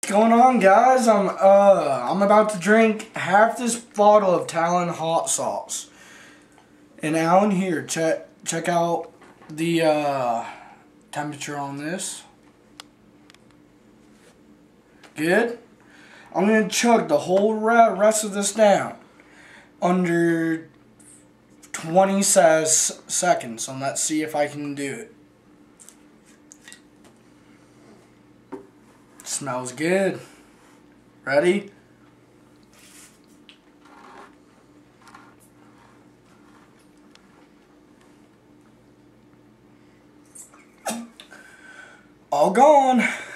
going on, guys? I'm about to drink half this bottle of Talon hot sauce. And now in here, check out the temperature on this. Good. I'm gonna chug the whole rest of this down under 20 seconds. So let's see if I can do it. Smells good. Ready? All gone.